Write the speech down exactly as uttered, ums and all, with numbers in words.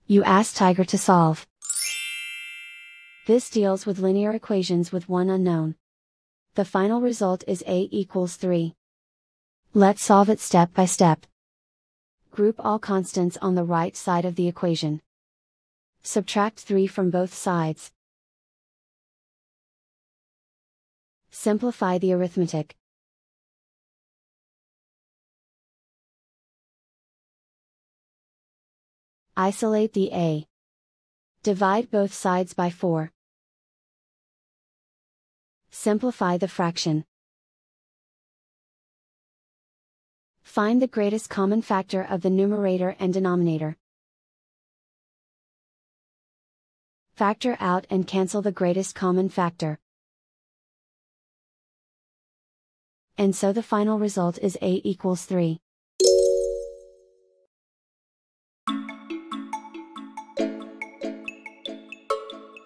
You ask Tiger to solve. This deals with linear equations with one unknown. The final result is a equals three. Let's solve it step by step. Group all constants on the right side of the equation. Subtract three from both sides. Simplify the arithmetic. Isolate the a. Divide both sides by four. Simplify the fraction. Find the greatest common factor of the numerator and denominator. Factor out and cancel the greatest common factor. And so the final result is a equals three.